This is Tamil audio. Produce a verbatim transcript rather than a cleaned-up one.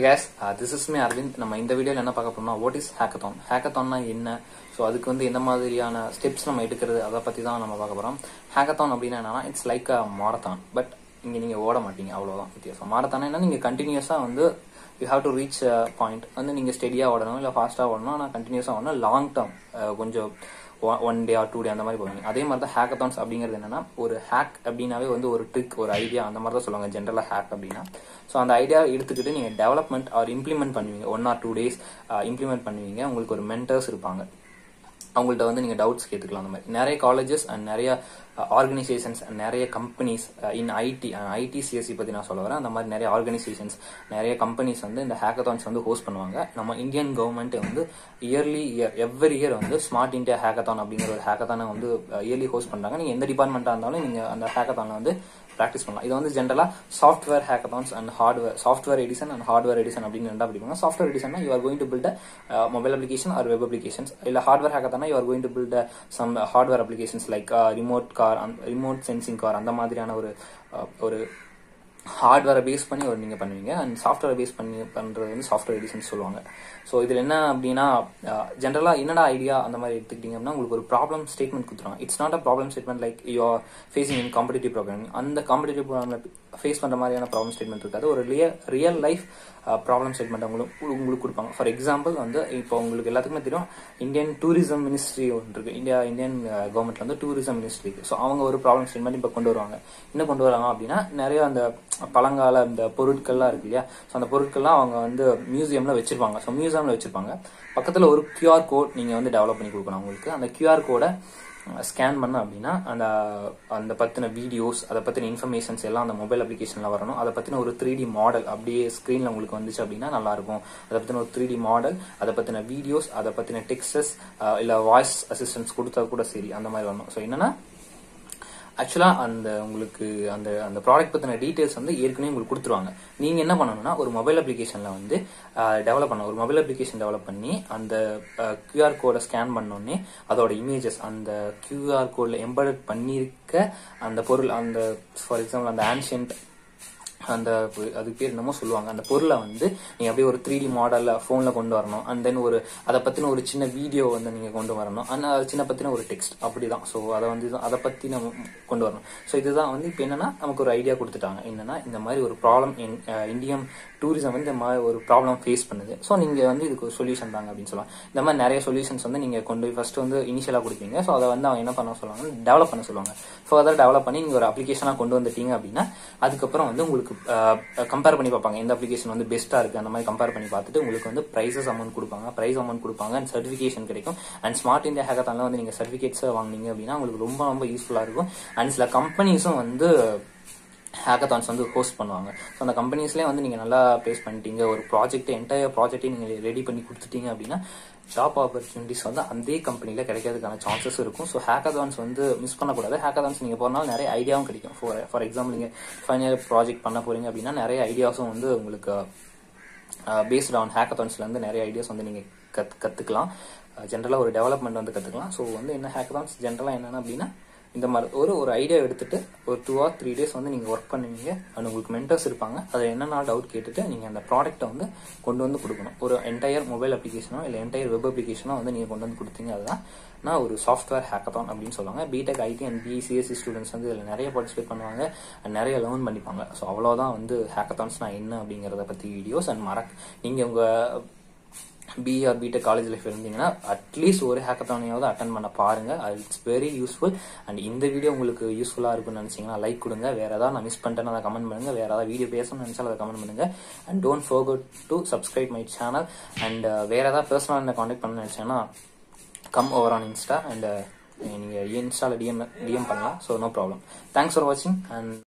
Hey guys, uh, this is me Arvind. நம்ம இந்த வீடியோல என்ன பார்க்க போறோம்னா what is hackathon? Hackathonனா என்ன? சோ அதுக்கு வந்து என்ன மாதிரியான ஸ்டெப்ஸ் நம்ம எடுக்கிறது அத பத்தி தான் நம்ம பார்க்க போறோம். Hackathon அப்படினா என்னன்னா it's like a marathon. But இங்க நீங்க ஓட மாட்டீங்க அவ்வளவுதான் வித்தியாசம். marathon என்ன நீங்க கண்டினியூஸா வந்து you have to reach a point. வந்து நீங்க ஸ்டெடியா ஓடணும் இல்ல ஃபாஸ்டா ஓடணும். ஆனா கண்டினியூஸா ஓடணும். லாங் டர்ம் கொஞ்சம் one day or two day அந்த மாதிரி போவீங்க. அதே மாதிரி தான் ஹேக்கத்தான்ஸ் அப்படிங்கிறது என்னன்னா ஒரு ஹேக் அப்படின்னாவே வந்து ஒரு ட்ரிக் ஒரு ஐடியா அந்த மாதிரி தான் சொல்லுவாங்க ஜென்ரலா ஹேக் அப்படின்னா. ஸோ அந்த ஐடியா எடுத்துக்கிட்டு நீங்க டெவலப்மெண்ட் ஆர் இம்ப்ளிமெண்ட் பண்ணுவீங்க. One or two days implement பண்ணுவீங்க. உங்களுக்கு ஒரு மென்டர்ஸ் இருப்பாங்க, அவங்கள்ட்ட வந்து நீங்க டவுட்ஸ் கேட்டுக்கலாம். அந்த மாதிரி நிறைய காலேஜஸ் அண்ட் நிறைய ஆர்கனைசேஷன்ஸ் அண்ட் நிறைய companies in IT IT CSC பத்தி நான் சொல்ல வரேன். அந்த மாதிரி நிறைய ஆர்கனைசேஷன்ஸ் நிறைய கம்பெனிஸ் வந்து இந்த ஹேக்கத்தான்ஸ் வந்து ஹோஸ்ட் பண்ணுவாங்க. நம்ம இந்தியன் கவர்மெண்ட் வந்து இயர்லி இயர் எவ்ரி இயர் வந்து ஸ்மார்ட் இந்தியா ஹேக்கத்தான் அப்படிங்கிற ஒரு ஹேக்கத்தானை வந்து இயர்லி ஹோஸ்ட் பண்றாங்க. நீங்க எந்த டிபார்ட்மெண்டா இருந்தாலும் நீங்க அந்த ஹேக்கத்தான்ல வந்து பிராக்டிஸ் பண்ணலாம். இது வந்து ஜென்ரலா software hackathons and hardware software edition and hardware edition அப்படின்னு ரெண்டா பிடிப்பாங்க. Software edition you are going to build mobile application or web applications. இல்ல ஹார்ட்வேர் ஹேக்கத்தானா you are going to build some hardware applications like remote car remote sensing car அந்த மாதிரியான ஒரு ஒரு ஹார்ட்வேரை பேஸ் பண்ணி ஒரு நீங்க பண்ணுவீங்க. அண்ட் சாஃப்ட்வேர் பேஸ் பண்ணி பண்றது வந்து சாஃப்ட்வேர் எடிஷன் சொல்லுவாங்க. ஸோ இதுல என்ன அப்படின்னா ஜென்ரலா என்னடா ஐடியா அந்த மாதிரி எடுத்துக்கிட்டீங்க அப்படின்னா உங்களுக்கு ஒரு ப்ராப்ளம் ஸ்டேட்மெண்ட் கொடுத்துருவாங்க. It's not a problem statement like you are facing in competitive programming. அந்த காம்படிட்டிவ் ப்ரோக்ராம்ல ஃபேஸ் பண்ற மாதிரியான ப்ராப்ளம் ஸ்டேட்மெண்ட் இருக்காது. ஒரு real real life problem statement உங்களுக்கு உங்களுக்கு கொடுப்பாங்க. ஃபார் எக்ஸாம்பிள் வந்து இப்போ உங்களுக்கு எல்லாத்துக்குமே தெரியும் இந்தியன் டூரிசம் மினிஸ்ட்ரி ஒன்று இருக்கு. இந்தியா இந்தியன் கவர்மெண்ட்ல வந்து டூரிசம் மினிஸ்ட்ரி இருக்கு. ஸோ அவங்க ஒரு ப்ராப்ளம் ஸ்டேட்மெண்ட் இப்போ கொண்டு வருவாங்க. என்ன கொண்டு வராங்க அப்படின்னா நிறைய அந்த பழங்கால இந்த பொருட்கள்லாம் இருக்கு இல்லையா. ஸோ அந்த பொருட்கள்லாம் அவங்க வந்து மியூசியம்ல வச்சிருப்பாங்க. ஸோ மியூசியம்ல வச்சிருப்பாங்க. பக்கத்துல ஒரு கியூஆர் கோட் நீங்க வந்து டெவலப் பண்ணி கொடுக்கணும் அவங்களுக்கு. அந்த கியூஆர் கோடை ஸ்கேன் பண்ண அப்படின்னா அந்த அந்த பத்தின வீடியோஸ் அதை பத்தின இன்ஃபர்மேஷன்ஸ் எல்லாம் அந்த மொபைல் அப்ளிகேஷன்ல வரணும். அதை பத்தின ஒரு த்ரீ டி மாடல் அப்படியே ஸ்கிரீன்ல உங்களுக்கு வந்துச்சு அப்படின்னா நல்லா இருக்கும். அதை பத்தின ஒரு த்ரீ டி மாடல், அதை பத்தின வீடியோஸ், அதை பத்தின டெக்ஸ்டஸ் இல்ல வாய்ஸ் அசிஸ்டன்ஸ் கொடுத்தா கூட சரி அந்த மாதிரி வரணும். ஸோ என்னன்னா ஆக்சுவலா அந்த உங்களுக்கு அந்த அந்த ப்ராடக்ட் பத்தின டீடைல்ஸ் வந்து ஏற்கனவே உங்களுக்கு கொடுத்துருவாங்க. நீங்க என்ன பண்ணணும்னா ஒரு மொபைல் அப்ளிகேஷன்ல வந்து டெவலப் பண்ண ஒரு மொபைல் அப்ளிகேஷன் டெவலப் பண்ணி அந்த கியூஆர் கோடை ஸ்கேன் பண்ணோடனே அதோட இமேஜஸ் அந்த கியூஆர் கோட்ல எம்பெடட் பண்ணிருக்க அந்த பொருள் அந்த ஃபார் எக்ஸாம்பிள் அந்த ஆன்ஷியன்ட் அந்த அதுக்கு பேர் என்னமோ சொல்லுவாங்க அந்த பொருளை வந்து நீங்க அப்படியே ஒரு த்ரீ டி மாடல்ல போன்ல கொண்டு வரணும். அண்ட் தென் ஒரு அதை பத்தின ஒரு சின்ன வீடியோ வந்து நீங்க கொண்டு வரணும். அண்ட் அது சின்ன பத்தின ஒரு டெக்ஸ்ட் அப்படிதான். ஸோ அதை வந்து அதை பத்தி நம்ம கொண்டு வரணும். ஸோ இதுதான் வந்து இப்போ என்னன்னா நமக்கு ஒரு ஐடியா கொடுத்துட்டாங்க. என்னன்னா இந்த மாதிரி ஒரு ப்ராப்ளம் இந்தியன் டூரிசம் வந்து இந்த மாதிரி ஒரு ப்ராப்ளம் ஃபேஸ் பண்ணுது. ஸோ நீங்க வந்து இதுக்கு ஒரு சொல்யூஷன் தாங்க அப்படின்னு சொல்லலாம். இந்த மாதிரி நிறைய சொல்யூஷன்ஸ் வந்து நீங்க கொண்டு போய் ஃபர்ஸ்ட் வந்து இனிஷியலா கொடுப்பீங்க. ஸோ அதை வந்து அவங்க என்ன பண்ண சொல்லுவாங்க டெவலப் பண்ண சொல்லுவாங்க. ஃபர்தர் டெவலப் பண்ணி நீங்க ஒரு அப்ளிகேஷனா கொண்டு வந்துட்டீங்க அப்படின்னா அதுக்கப்புறம் வந்து உங்களுக்கு கம்பேர் பண்ணி பார்ப்பாங்க எந்த அப்ளிகேஷன் வந்து பெஸ்டா இருக்கு அந்த மாதிரி கம்பேர் பண்ணி பார்த்துட்டு உங்களுக்கு வந்து பிரைசஸ் அமௌண்ட் கொடுப்பாங்க பிரைஸ் அமௌண்ட் கொடுப்பாங்க அண்ட் சர்டிஃபிகேஷன் கிடைக்கும். அண்ட் ஸ்மார்ட் இந்தியா ஹேக்கத்தான்ல வந்து நீங்க சர்டிஃபிகேட்ஸ் வாங்கினீங்க அப்படின்னா உங்களுக்கு ரொம்ப ரொம்ப யூஸ்ஃபுல்லா இருக்கும். அண்ட் சில கம்பெனிஸும் வந்து ஹேக்கத்தான்ஸ் வந்து ஹோஸ்ட் பண்ணுவாங்க. ஸோ அந்த கம்பெனிஸ்லேயே வந்து நீங்க நல்லா பிளேஸ் பண்ணிட்டீங்க ஒரு ப்ராஜெக்ட் என்டையர் ப்ராஜெக்டே நீங்க ரெடி பண்ணி கொடுத்துட்டீங்க அப்படின்னா ஜாப் ஆப்பர்ச்சுனிட்டிஸ் வந்து அதே கம்பெனில கிடைக்கிறதுக்கான சான்சஸ் இருக்கும். ஸோ ஹேக்கத்தான்ஸ் வந்து மிஸ் பண்ணக்கூடாது. ஹேக்கத்தான்ஸ் நீங்க போறனால நிறைய ஐடியாவும் கிடைக்கும். ஃபார் ஃபார் எக்ஸாம்பிள் நீங்க ஃபைனல் ப்ராஜெக்ட் பண்ண போறீங்க அப்படின்னா நிறைய ஐடியாஸும் வந்து உங்களுக்கு பேஸ்ட் ஆன் ஹேக்கத்தான்ஸ்ல இருந்து நிறைய ஐடியாஸ் வந்து நீங்க கத் கத்துக்கலாம். ஜென்ரலா ஒரு டெவலப்மெண்ட் வந்து கத்துக்கலாம். ஸோ வந்து என்ன ஹேக்கத்தான்ஸ் ஜென்ரலா என்னன்னா அப்படின்னா இந்த மாதிரி ஒரு ஒரு ஐடியா எடுத்துட்டு ஒரு டூ ஆர் த்ரீ டேஸ் வந்து நீங்க ஒர்க் பண்ணுவீங்க. அண்ட் உங்களுக்கு மென்டர்ஸ் இருப்பாங்க. அதை என்னென்ன டவுட் கேட்டுட்டு நீங்க அந்த ப்ராடக்ட்டை வந்து கொண்டு வந்து கொடுக்கணும். ஒரு என்டையர் மொபைல் அப்ளிகேஷனோ இல்லை என்டையர் வெப் அப்ளிகேஷனோ வந்து நீங்க கொண்டு வந்து கொடுத்தீங்க. அதுதான் நான் ஒரு சாஃப்ட்வேர் ஹேக்கத்தான் அப்படின்னு சொல்லுவாங்க. BTech IT and BCSC students வந்து இதில் நிறைய பார்ட்டிசிபேட் பண்ணுவாங்க அண்ட் நிறைய லேர்ன் பண்ணிப்பாங்க. ஸோ அவ்வளோதான் வந்து ஹேக்கத்தான்ஸ்னா என்ன அப்படிங்கிறத பத்தி வீடியோஸ். அண்ட் மறக்க நீங்க உங்க B or BTech college life இருந்தீங்கன்னா அட்லீஸ்ட் ஒரு ஹேக்கத்தானையாவது அட்டன் பண்ண பாருங்க. It's very useful. அண்ட் இந்த வீடியோ உங்களுக்கு யூஸ்ஃபுல்லா இருக்குன்னு நினைச்சீங்கன்னா லைக் கொடுங்க. வேற ஏதாவது நான் மிஸ் பண்ணிட்டேன்னு அதை கமெண்ட் பண்ணுங்க. வேற ஏதாவது வீடியோ பேசணும்னு நினைச்சாலும் அதை கமெண்ட் பண்ணுங்க. And don't forget to subscribe my channel. And வேற ஏதாவது பர்சனல் என்ன கான்டாக்ட் பண்ண நினைச்சேன்னா come over on Insta. And நீங்க இன்ஸ்டால டிஎம் டிஎம் பண்ணலாம். So no problem. Thanks for வாட்சிங். அண்ட்